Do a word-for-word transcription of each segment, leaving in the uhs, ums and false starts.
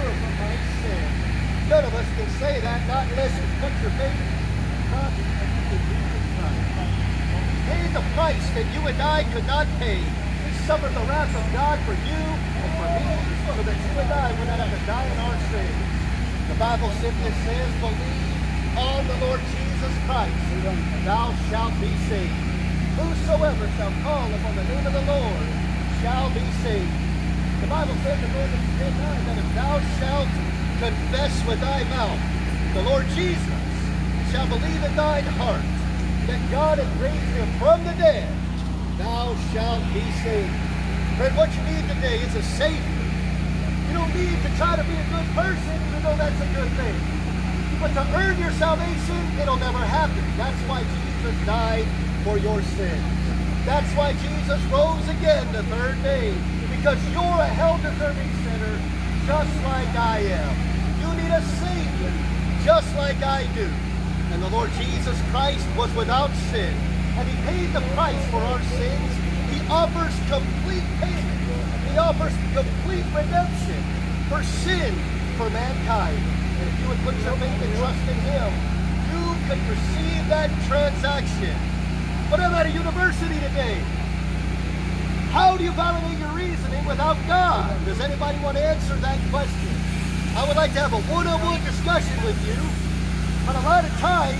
from my sin. None of us can say that, not unless you put your faith in Jesus Christ. He paid the price that you and I could not pay. He suffered the wrath of God for you and for me, so that you and I would not have to die in our sins. The Bible simply says, believe on the Lord Jesus Christ, and thou shalt be saved. Whosoever shall call upon the name of the Lord shall be saved. The Bible says in Romans ten nine that if thou shalt confess with thy mouth the Lord Jesus, shall believe in thine heart that God hath raised him from the dead, thou shalt be saved. Friend, what you need today is a Savior. You don't need to try to be a good person, even though that's a good thing. But to earn your salvation, it'll never happen. That's why Jesus died for your sins. That's why Jesus rose again the third day, because you're a hell-deserving sinner just like I am. You need a Savior just like I do. And the Lord Jesus Christ was without sin, and he paid the price for our sins. He offers complete payment. He offers complete redemption for sin for mankind. And if you would put your faith and trust in him, you can receive that transaction. But I'm at a university today. How do you validate your reasoning without God? Does anybody want to answer that question? I would like to have a one-on-one discussion with you. But a lot of times,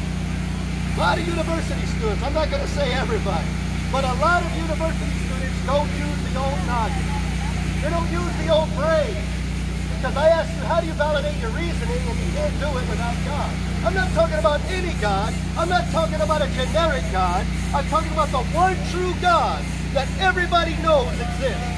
a lot of university students, I'm not going to say everybody, but a lot of university students don't use the old noggin. They don't use the old brain. Because I asked you, how do you validate your reasoning, and you can't do it without God? I'm not talking about any God. I'm not talking about a generic God. I'm talking about the one true God that everybody knows exists.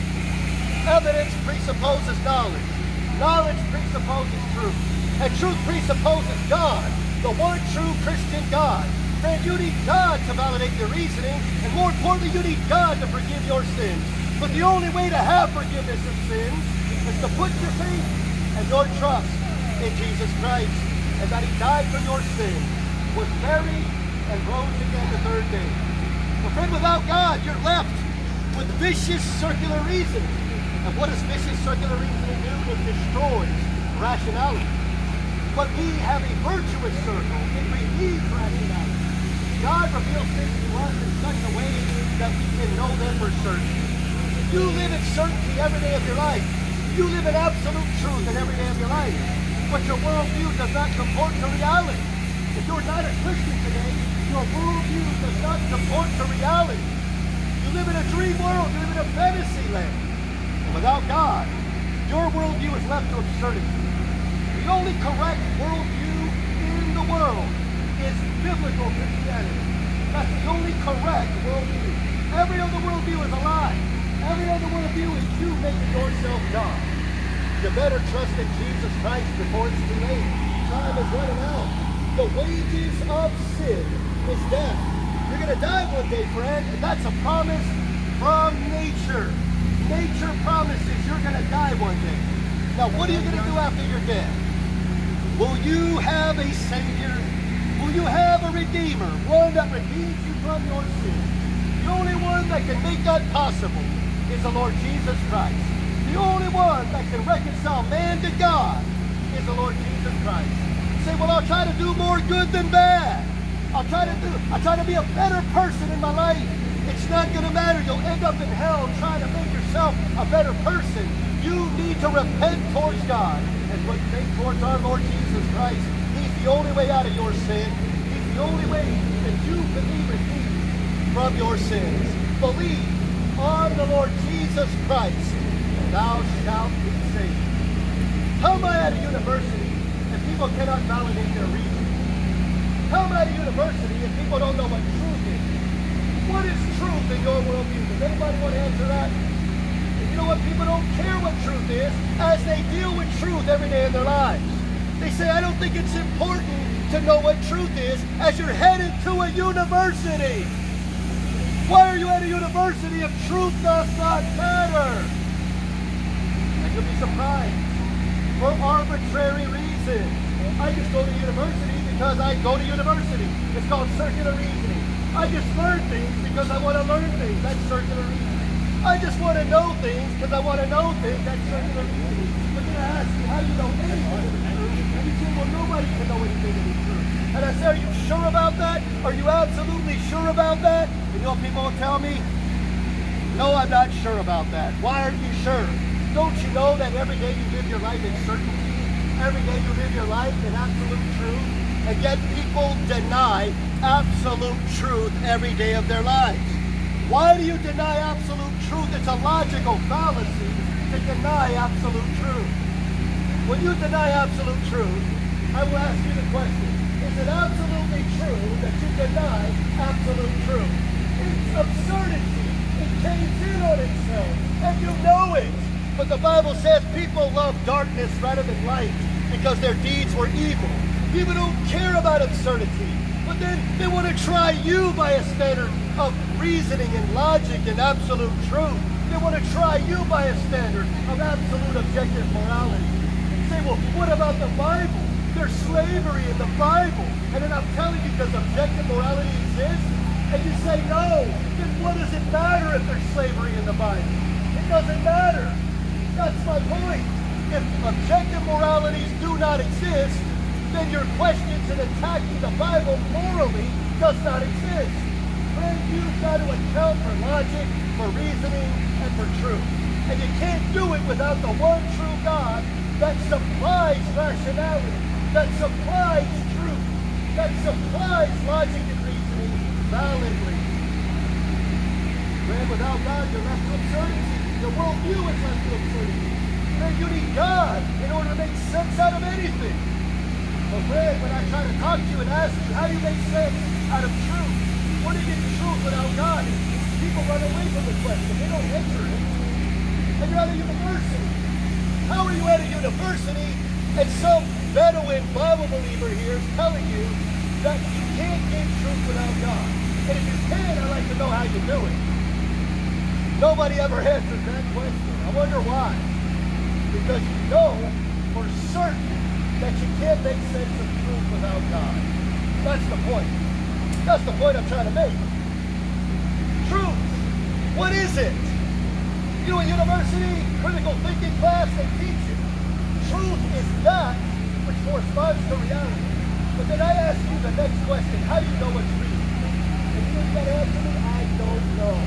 Evidence presupposes knowledge. Knowledge presupposes truth. And truth presupposes God, the one true Christian God. Friend, you need God to validate your reasoning, and more importantly, you need God to forgive your sins. But the only way to have forgiveness of sins is to put your faith and your trust in Jesus Christ, and that he died for your sins, was buried, and rose again the third day. Well, friend, without God, you're left with vicious circular reasoning. And what does vicious circular reasoning do? It destroys rationality. But we have a virtuous circle. It relieves rationality. God reveals things to us in such a way that we can know them for certain. You live in certainty every day of your life. You live in absolute truth in every day of your life. But your worldview does not comport to reality. If you're not a Christian today, your worldview does not comport to reality. You live in a dream world. You live in a fantasy land. And without God, your worldview is left to absurdity. The only correct worldview in the world is biblical Christianity. That's the only correct worldview. Every other worldview is a lie. Every other worldview is you making yourself God. You better trust in Jesus Christ before it's too late. Time is running out. The wages of sin is death. You're going to die one day, friend, and that's a promise from nature. Nature promises you're going to die one day. Now, what are you going to do after you're dead? Will you have a Savior? Will you have a Redeemer? One that redeems you from your sin. The only one that can make that possible is the Lord Jesus Christ. The only one that can reconcile man to God is the Lord Jesus Christ. You say, well, I'll try to do more good than bad. I'll try to do, I'll try to be a better person in my life. It's not going to matter. You'll end up in hell trying to make yourself a better person. You need to repent towards God and put faith towards our Lord Jesus Christ. He's the only way out of your sin. He's the only way that you can be redeemed from your sins. Believe on the Lord Jesus Christ, and thou shalt be saved. How am I at a university and people cannot validate their reason? How am I at a university and people don't know what truth is? What is truth in your worldview? Does anybody want to answer that? And you know what? People don't care what truth is as they deal with truth every day in their lives. They say, I don't think it's important to know what truth is as you're headed to a university. Why are you at a university if truth does not matter? And you'll be surprised. For arbitrary reasons. I just go to university because I go to university. It's called circular reasoning. I just learn things because I want to learn things. That's circular reasoning. I just want to know things because I want to know things. That's circular reasoning. But then I ask you, how do you know anything of the truth? And you say, well, nobody can know anything of the truth. And I say, are you sure about that? Are you absolutely sure about that? And you know what people will tell me? No, I'm not sure about that. Why aren't you sure? Don't you know that every day you live your life in certainty? Every day you live your life in absolute truth? And yet people deny absolute truth every day of their lives. Why do you deny absolute truth? It's a logical fallacy to deny absolute truth. When you deny absolute truth, I will ask you the question, is it absolutely true that you deny absolute truth? It's absurdity. It caves in on itself, and you know it. But the Bible says people love darkness rather than light because their deeds were evil. People don't care about absurdity, but then they want to try you by a standard of reasoning and logic and absolute truth. They want to try you by a standard of absolute objective morality. You say, well, what about the Bible? There's slavery in the Bible. And then I'm telling you, does objective morality exist? And you say no. Then what does it matter if there's slavery in the Bible? It doesn't matter. That's my point. If objective moralities do not exist, then your questions in attacking the Bible morally does not exist. Friend, you've got to account for logic, for reasoning, and for truth. And you can't do it without the one true God that supplies rationality, that supplies truth, that supplies logic and reasoning validly. Friend, without God, you're left to absurdity. Your worldview is left to absurdity. Friend, you need God in order to make sense out of anything. Well, friend, when I try to talk to you and ask you, how do you make sense out of truth? What do you get truth without God? People run away from the question. They don't answer it. And you're at a university. How are you at a university and some Bedouin Bible believer here is telling you that you can't get truth without God? And if you can, I'd like to know how you do it. Nobody ever answers that question. I wonder why. Because you know for certain that you can't make sense of truth without God. That's the point. That's the point I'm trying to make. Truth. What is it? You know, in university, critical thinking class, they teach you. Truth is that which corresponds to reality. But then I ask you the next question. How do you know what's real? And you know that answer me? I don't know.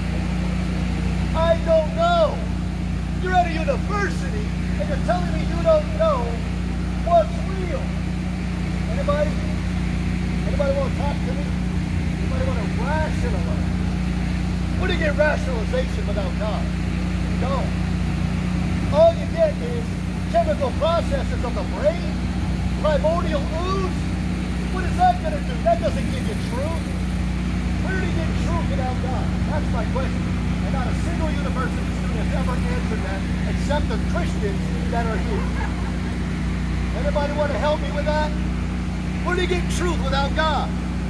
I don't know. You're at a university and you're telling me you don't know what's real. Anybody? Anybody want to talk to me? Anybody want to rationalize? What do you get rationalization without God? You don't. All you get is chemical processes of the brain, primordial ooze. What is that going to do? That doesn't give you truth. Where do you get truth without God? That's my question. And not a single university student has ever answered that except the Christians that are here. Anybody want to help me with that? Where do you get truth without God?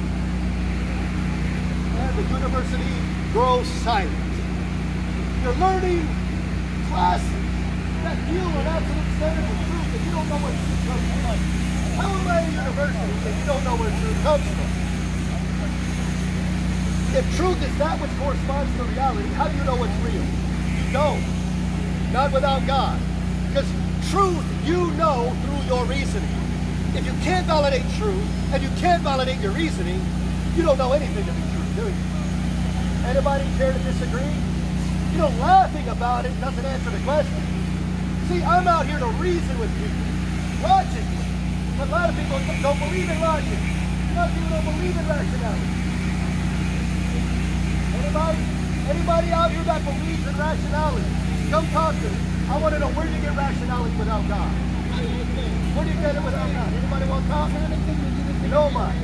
And the university grows silent. You're learning classes that deal with absolute standards of truth and you don't know where truth comes from. How am I at a university if you don't know where truth comes from? If truth is that which corresponds to reality, how do you know what's real? You don't. Not without God. Because truth you know through your reasoning. If you can't validate truth, and you can't validate your reasoning, you don't know anything to be true, do you? Anybody care to disagree? You know, laughing about it doesn't answer the question. See, I'm out here to reason with people, logically. But a lot of people don't believe in logic. A lot of people don't believe in rationality. Anybody? Anybody out here that believes in rationality? Come talk to me. I want to know where do you get rationality without God? Where do you get it without God? Anybody want to talk? Nobody.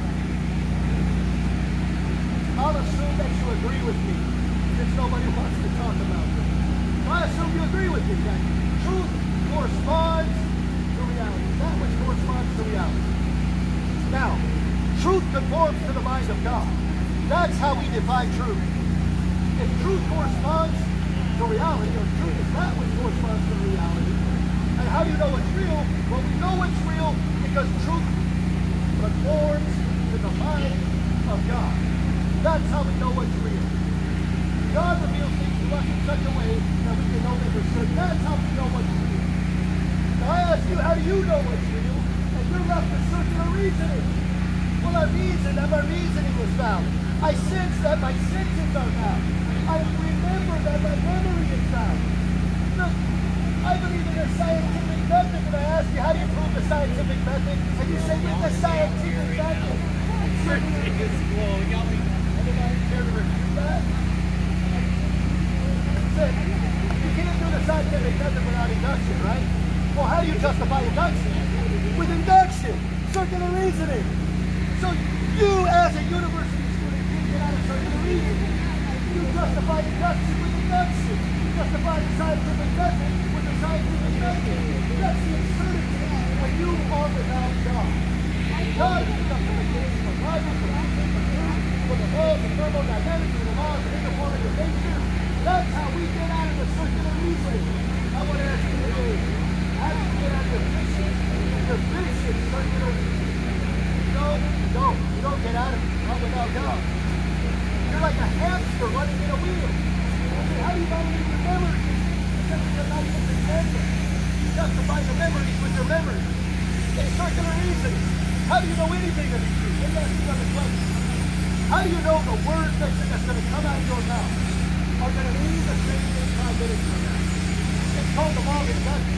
I'll assume that you agree with me, since nobody wants to talk about it. I assume you agree with me that truth corresponds to reality. That which corresponds to reality. Now, truth conforms to the mind of God. That's how we define truth. If truth corresponds to reality, or truth is that which corresponds to reality, and how do you know it's real? Well, we know it's real because truth conforms to the mind of God. That's how we know what's real. God reveals things to us in such a way that we can know that we're certain. That's how we know what's real. Now I ask you, how do you know what's real? And you're left with circular reasoning. Well, I reason that my reasoning was valid. I sense that my senses are valid. I remember that my memory is valid. Look, I believe in a scientific method, and I ask you, how do you prove the scientific method? And you say, with the scientific method. Anybody care to refute that? You can't do the scientific method without induction, right? Well, how do you justify induction? With induction, circular reasoning. So you, as a university student, can't get out of circular reasoning. You justify induction with induction. You justify the scientific method with the scientific method. That's the absurdity when you are without God. God is the justification of logic, of reason, of truth, for the laws of thermodynamics, and the laws of uniformity of nature. That's how we get out of the circular reasoning. I want to ask you today, how do you get out of the vicious, the vicious circular reasoning? No, you don't. You don't get out of it. Not without God. You're like a hamster running in a wheel. I said, how do you validate your memories? Because you're not even remember. You justify the memories with your memories. It's circular reasoning. How do you know anything of the truth? Let me ask you another question. How do you know the words that that's going to come out of your mouth are going to mean the same thing five minutes from now? It's called the law of induction.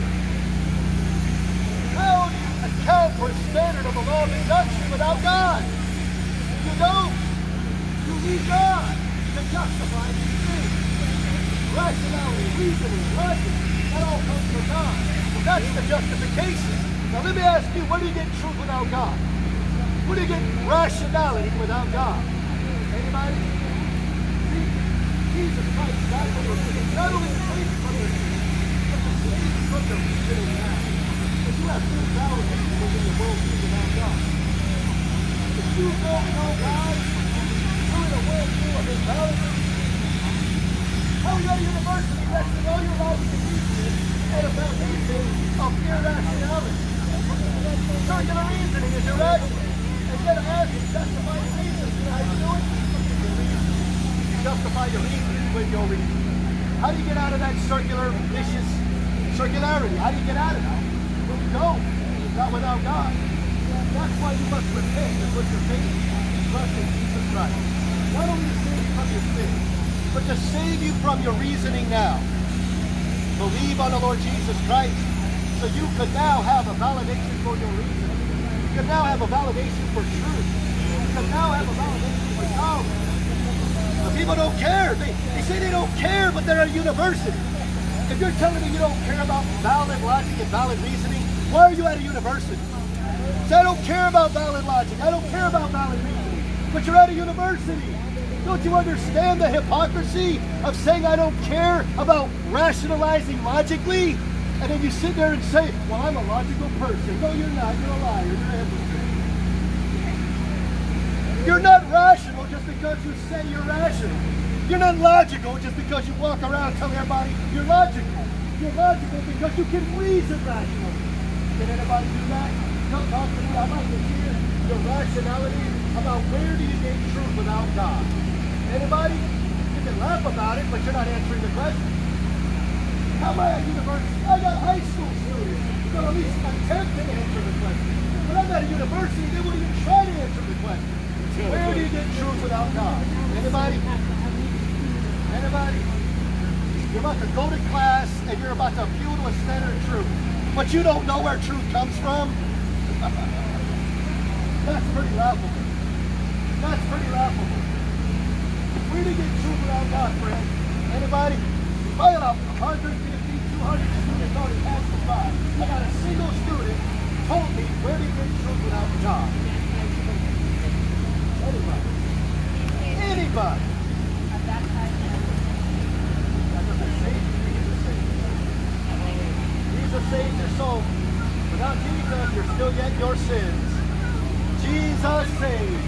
How do you account for a standard of the law of induction without God? You don't. You need God to justify these things. Rationality, reasoning, logic, that all comes from God. So that's the justification. Now let me ask you, where do you get truth without God? Where do you get rationality without God? Anybody? See, Jesus Christ died for your sins. Not only the sins from your sins, but the sins from your reasoning now. If you have two thousand people in the world without God, if you don't know God, you're in a world full of invalidity. How are you at a university resting all your life in reasoning on a foundation of irrationality? Circular reasoning is irrational. Instead of asking, justify your reason. You know how you do it? You justify your reason with your reason. How do you get out of that circular, vicious circularity? How do you get out of that? Well, you don't. Not without God. That's why you must repent and put your faith and trust in Jesus Christ. Not only to save you from your sins, but to save you from your reasoning now. Believe on the Lord Jesus Christ, so you could now have a validation for your reason. You can now have a validation for truth. You can now have a validation for knowledge. But people don't care. They, they say they don't care, but they're at a university. If you're telling me you don't care about valid logic and valid reasoning, why are you at a university? Say, I don't care about valid logic. I don't care about valid reasoning. But you're at a university. Don't you understand the hypocrisy of saying I don't care about rationalizing logically? And then you sit there and say, well, I'm a logical person. No, you're not. You're a liar. You're a hypocrite. You're not rational just because you say you're rational. You're not logical just because you walk around telling everybody you're logical. You're logical because you can reason rationally. Can anybody do that? Come talk to me. I'd like to hear your rationality about where do you get truth without God. Anybody? You can laugh about it, but you're not answering the question. How am I at university? I got high school students who can at least attempt to answer the question. But I'm at a university, they won't even try to answer the question. Where do you get truth without God? Anybody? Anybody? You're about to go to class and you're about to appeal to a standard of truth, but you don't know where truth comes from? That's pretty laughable. That's pretty laughable. Where do you get truth without God, friend? Anybody? Probably about one hundred fifty, two hundred students already passed the by. I got a single student told me where do you get truth without God? Anybody? Anybody? Jesus saves your soul. Without Jesus, you're still yet your sins. Jesus saves.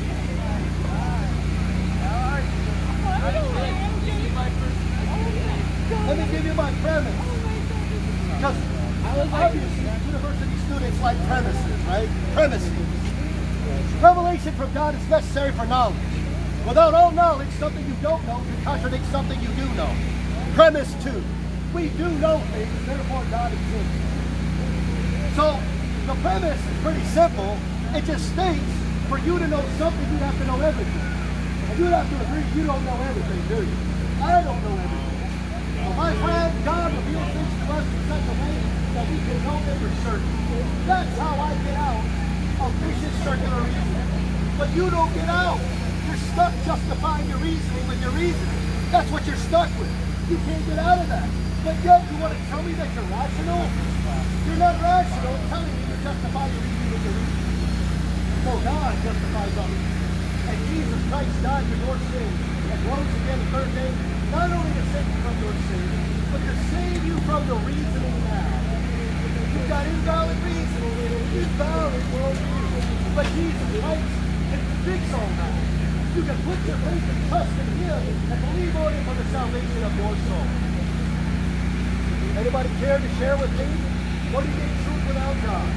Let me give you my premise. Because obviously university students like premises, right? Premises. Revelation from God is necessary for knowledge. Without all knowledge, something you don't know can contradict something you do know. Premise two. We do know things, therefore God exists. So the premise is pretty simple. It just states for you to know something, you have to know everything. And you have to agree you don't know everything, do you? I don't know everything. But my friend, God reveals things to us in such a way that we can know them for certain. That's how I get out of vicious circular reasoning. But you don't get out. You're stuck justifying your reasoning with your reasoning. That's what you're stuck with. You can't get out of that. But yet you want to tell me that you're rational? You're not rational telling me to justify your reasoning with your reasoning. So God justifies our reasoning. And Jesus Christ died for your sins and rose again the third day, not only to save you from your sins, but to save you from your reasoning now. You've got invalid reasoning and an invalid worldview. But Jesus Christ can fix all that. You can put your faith and trust in Him and believe on Him for the salvation of your soul. Anybody care to share with me? What do you get truth without God?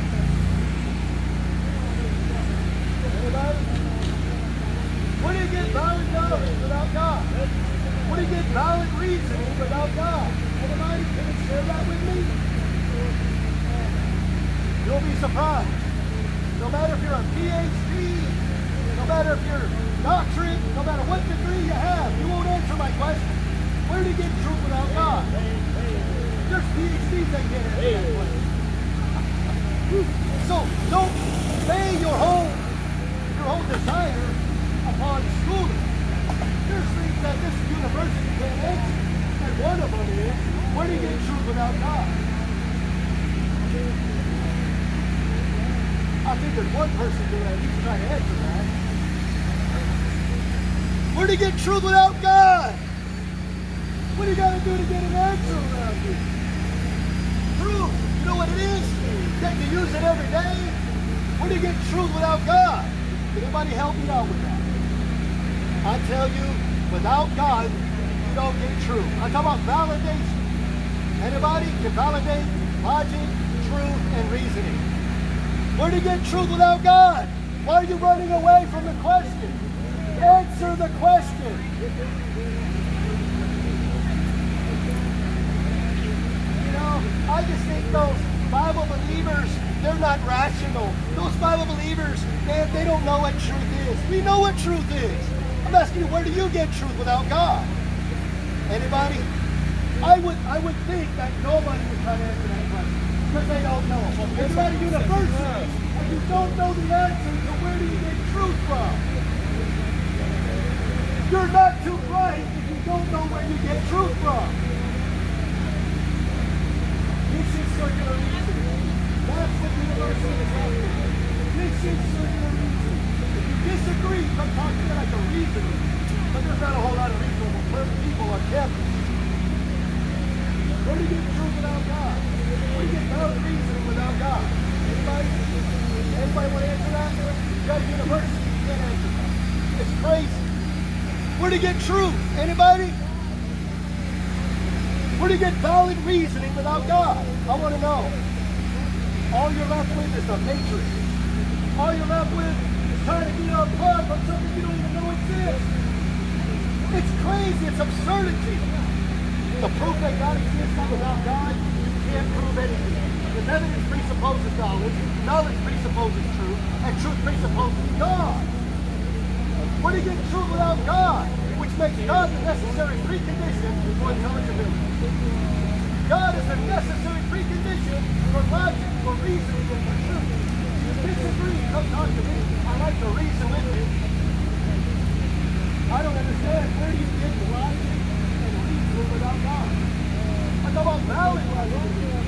Anybody? What do you get valid knowledge without God? What do you get valid reasoning without God? Anybody can you share that with me? You'll be surprised. No matter if you're a P H D, no matter if you're doctorate, no matter what degree you have, you won't answer my question. Where do you get truth without God? There's P H Ds that get it. So don't base your whole your whole desire upon schooling. There's things that this university can't answer. And one of them is, where do you get truth without God? I think there's one person who at least try to answer that. Where do you get truth without God? What do you got to do to get an answer around here? Truth. You know what it is? That you use it every day. Where do you get truth without God? Can anybody help me out with that? I tell you, without God, you don't get truth. I'm talking about validation. Anybody can validate logic, truth, and reasoning. Where do you get truth without God? Why are you running away from the question? Answer the question. You know, I just think those Bible believers, they're not rational. Those Bible believers, man, they don't know what truth is. We know what truth is. I'm asking you, where do you get truth without God? Anybody? I would I would think that nobody would try to answer that question because they don't know. It's not a university, and you don't know the answer, so where do you get truth from? You're not too bright if you don't know where you get truth from. This is circular reasoning. That's what university is happening. This is circular reasoning. If you disagree, come talk to me like a reasoner. But there's not a whole lot of reasonable people on campus. Where do you get truth without God? Where do you get valid reasoning without God? Anybody? Anybody want to answer that? You got a university, you can't answer that. It's crazy. Where do you get truth? Anybody? Where do you get valid reasoning without God? I want to know. All you're left with is the matrix. All you're left with is trying to get a plug on something you don't even know exists. It's crazy. It's absurdity. The proof that God exists without God, you can't prove anything. Because evidence presupposes knowledge, knowledge presupposes truth, and truth presupposes God. Where do you get truth without God? Which makes God the necessary precondition for intelligent ability. God is the necessary precondition for logic, for reasoning, and for truth. If you disagree, come talk to me. I like to reason with you. I don't understand. Where do you get logic and reasoning without God? I talk about valid logic.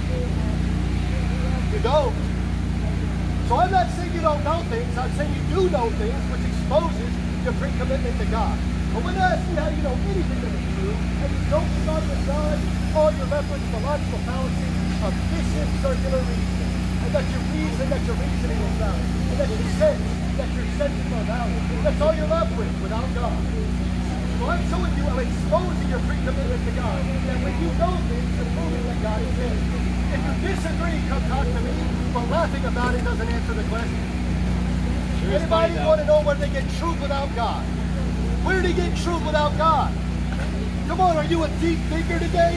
You don't. So I'm not saying you don't know things. I'm saying you do know things, which exposes your pre-commitment to God. But when I ask you how you know anything to be true, and you don't start with God, all you're left with is the logical fallacy of vicious circular reasoning. And that your reason, that your reasoning is valid. And that your sense, that your senses are valid. That's all you're left with without God. So I'm showing you, I'm exposing your pre-commitment to God. And when you know things, you're proving that God exists. If you disagree, come talk to me. But laughing about it doesn't answer the question. Sure. Anybody want to know where they get truth without God? Where do they get truth without God? Come on, are you a deep thinker today?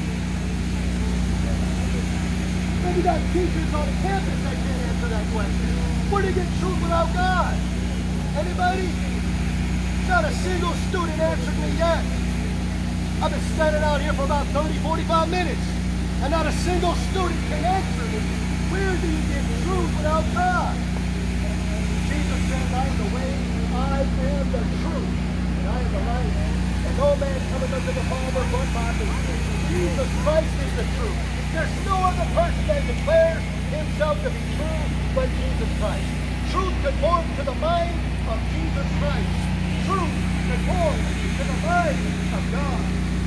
Maybe got teachers on campus that can't answer that question. Where do you get truth without God? Anybody? Not a single student answered me yet. I've been standing out here for about thirty, forty-five minutes, and not a single student can answer me. Where do you get truth without God? Jesus said, I am the way, I am the truth, and I am the life. And no man cometh unto the Father but by me. Jesus Christ is the truth. There's no other person that declares himself to be true but Jesus Christ. Truth conforms to the mind of Jesus Christ. Truth conforms to the mind of God.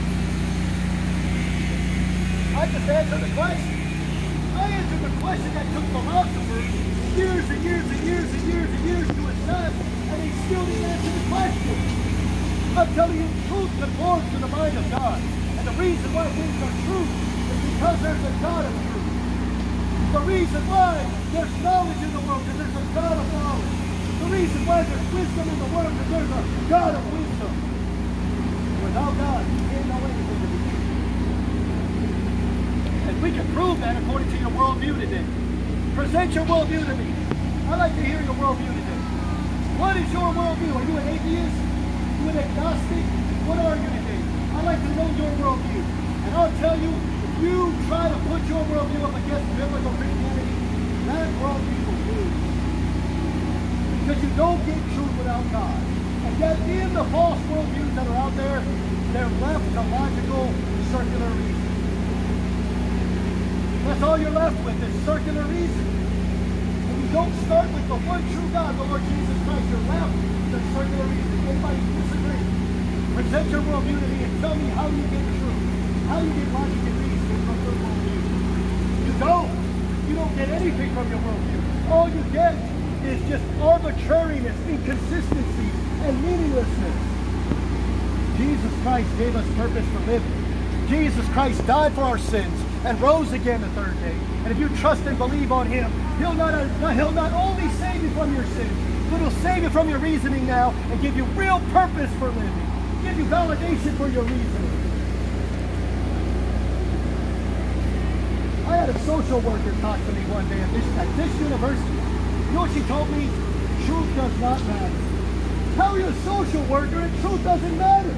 I just answered the question. I answered the question that took philosophers years and years and years and years and years to assess, and he still didn't answer the question. I'm telling you, truth conforms to the mind of God. And the reason why things are true is because there's a God of truth. The reason why there's knowledge in the world is there's a God of knowledge. The reason why there's wisdom in the world is there's a God of wisdom. Without God, you can't know anything to be true. And we can prove that according to your worldview today. Present your worldview to me. I'd like to hear your worldview today. What is your worldview? Are you an atheist? Are you an agnostic? What are you today? I'd like to know your worldview. And I'll tell you, if you try to put your worldview up against biblical Christianity, that worldview will lose. Because you don't get truth without God. And yet in the false worldviews that are out there, they're left to logical, circular reason. That's all you're left with is circular reason. And you don't start with the one true God, the Lord Jesus Christ. You're left with circular reason. Anybody disagree? Present your worldview to me and tell me how you get truth. How you get logic and reason from your worldview. You don't. You don't get anything from your worldview. All you get is just arbitrariness, inconsistency, and meaninglessness. Jesus Christ gave us purpose for living. Jesus Christ died for our sins and rose again the third day. And if you trust and believe on him, he'll not, he'll not only save you from your sins, but he'll save you from your reasoning now and give you real purpose for living. Give you validation for your reasoning. I had a social worker talk to me one day at this, at this university. You know what she told me? Truth does not matter. How are you a social worker and truth doesn't matter?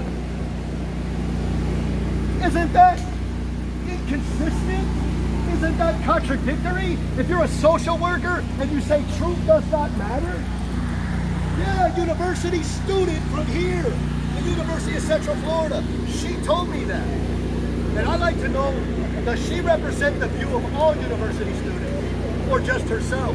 Isn't that inconsistent? Isn't that contradictory? If you're a social worker and you say truth does not matter? Yeah, a university student from here, the University of Central Florida, she told me that. And I'd like to know, does she represent the view of all university students or just herself?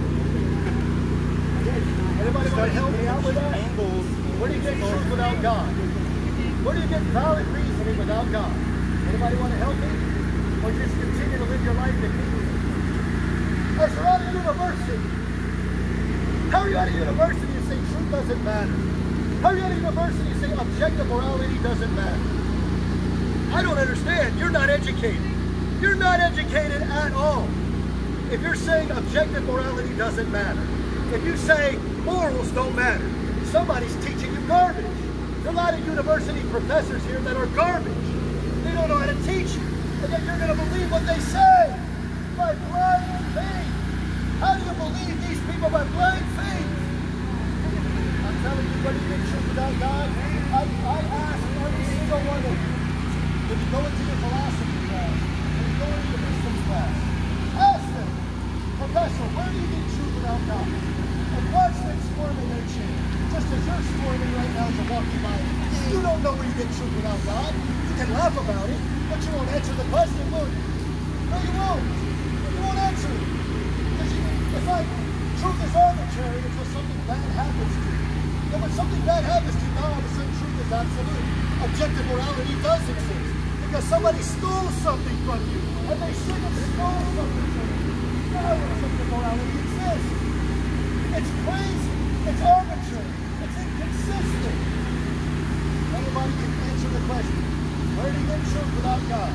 Anybody want to help me out with that? Where do you get truth without God? Where do you get valid reasoning without God? Anybody want to help me? Or just continue to live your life in ignorance? As you're out of university, how are you out of university and say truth doesn't matter? How are you out of university and say objective morality doesn't matter? I don't understand. You're not educated. You're not educated at all. If you're saying objective morality doesn't matter, if you say morals don't matter, somebody's teaching you garbage. There's a lot of university professors here that are garbage. They don't know how to teach you. And yet you're going to believe what they say by blind faith. How do you believe these people by blind faith? I'm telling you, what do you get truth without God? I, I ask every single one of you, when you go into your philosophy class, when you go into your wisdom class, ask them, Professor, where do you get truth without God? And watch them squirm in their chair. Just as you're squirming right now as you're walking by. You don't know where you get truth without God. You can laugh about it, but you won't answer the question, will you? No, you won't. You won't answer it. Because you, it's like truth is arbitrary until something bad happens to you. And when something bad happens to you, now all of a sudden truth is absolute. Objective morality does exist. Because somebody stole something from you, and they shouldn't have stole something from you. Now objective morality exists. It's crazy. It's arbitrary. It's inconsistent. Anybody can answer the question. Where do you get truth without God?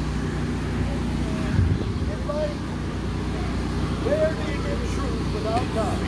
Anybody? Where do you get truth without God?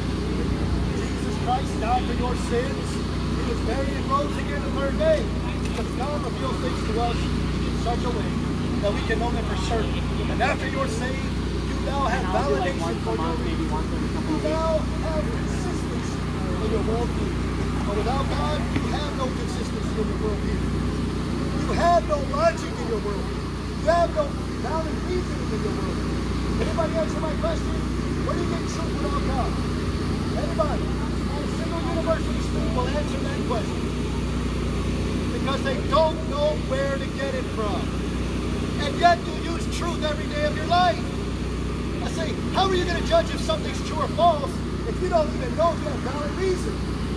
Jesus Christ died for your sins. He was buried and rose again the third day. Because God reveals things to us in such a way that we can know them for certain. And after you're saved, you now have validation for your belief. You now have consistency in your worldview. But without God, you have no consistency in your worldview. You have no logic in your worldview. You have no valid reasoning in your worldview. Anybody answer my question? Where do you get truth without God? Anybody? Not a single university student will answer that question. Because they don't know where to get it from. And yet you use truth every day of your life. I say, how are you going to judge if something's true or false if you don't even know if you have valid reason?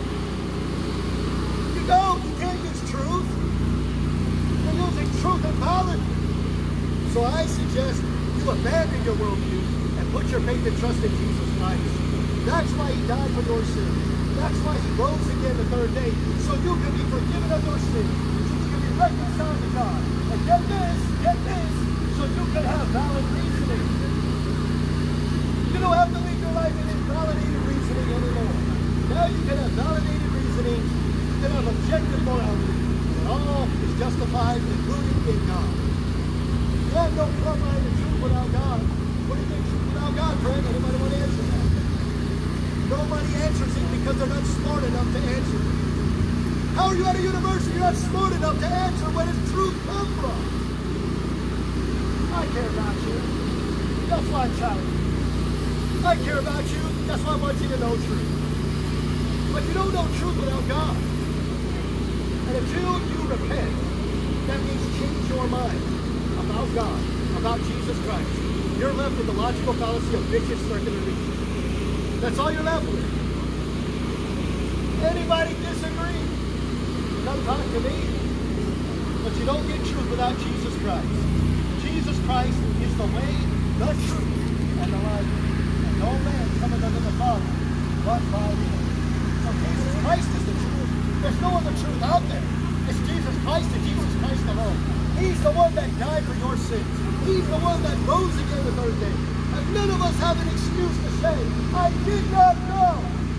You don't. You can't use truth. You're using truth invalidly. So I suggest you abandon your worldview and put your faith and trust in Jesus Christ. That's why he died for your sins. That's why he rose again the third day, so you can be forgiven of your sins, so you can be reconciled to God. And get this, get this, so you can have valid reasoning. You don't have to live your life in invalidated reasoning anymore. Now you can have validated reasoning, you can have objective morality, and all is justified and rooted in God. You have no plumb line of truth without God. What do you think truth without God, friend? Anybody want to answer that? Nobody answers it because they're not smart enough to answer it. How are you at a university? You're not smart enough to answer where does truth come from. I care about you. That's why I'm challenging you. I care about you. That's why I want you to know truth. But you don't know truth without God. And until you repent, that means change your mind about God, about Jesus Christ. You're left with the logical fallacy of vicious circular reasoning. That's all you're left with. Anybody disagree? Come talk to me. But you don't get truth without Jesus Christ. Jesus Christ is the way, the truth, and the life. And no man cometh unto the Father but by him. So Jesus Christ is the truth. There's no other truth out there. It's Jesus Christ and Jesus Christ alone. He's the one that died for your sins. He's the one that rose again the third day. And none of us have an excuse to say, I did not know.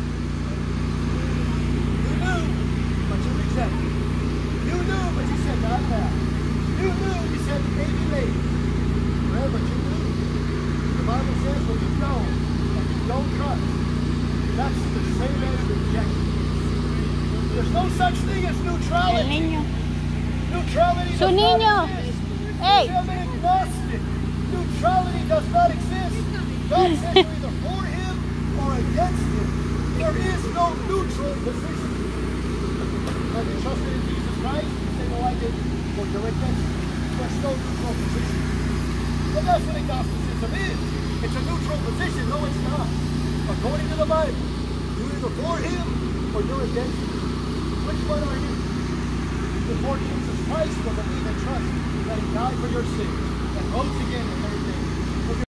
You knew, but you rejected. You knew, but you said not now. You knew, you said maybe later. Well, but you knew. The Bible says when you know and you don't trust, that's the same as rejection. There's no such thing as neutrality. El niño. Neutrality Su does niño. not exist. Hey. I'm an agnostic. Neutrality does not exist. God says you're either for him or against him. There is no neutral position. Have you trusted in Jesus Christ? You say, no, I didn't. Well, you're against him. There's no neutral position. But that's what agnosticism is. It's a neutral position. No, it's not. According to the Bible, you're either for him or you're against him. Which one are you? Before Jesus Christ, will believe and trust that he died for your sins and rose again.